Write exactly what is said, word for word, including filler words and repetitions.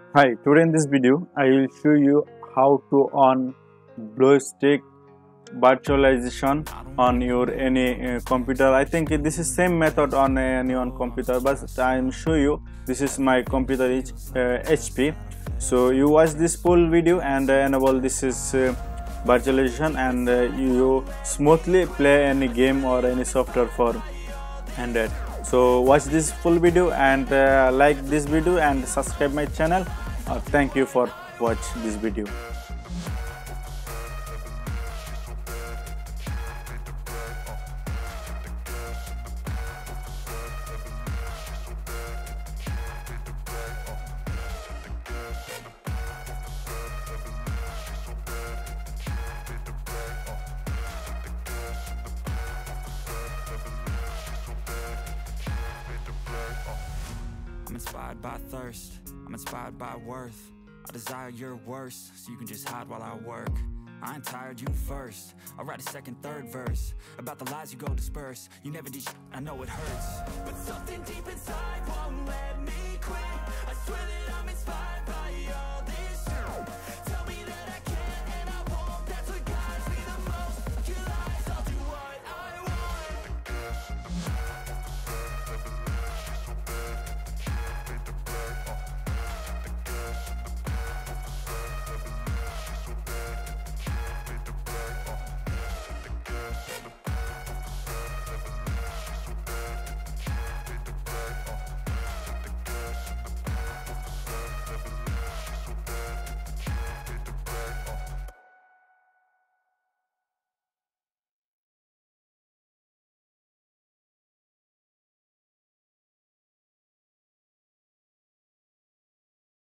Hi, today in this video I will show you how to on bluestack virtualization on your any uh, computer. I think this is same method on uh, any on computer, but I am show you this is my computer is uh, H P. So you watch this full video and uh, enable this is uh, virtualization and uh, you smoothly play any game or any software for Android. So watch this full video and uh, like this video and subscribe my channel. Uh, thank you for watch this video. I'm inspired by thirst, I'm inspired by worth. I desire your worst, so you can just hide while I work. I ain't tired, you first. I'll write a second, third verse about the lies you go disperse. You never did shit, I know it hurts, but something deep inside won't let me quit.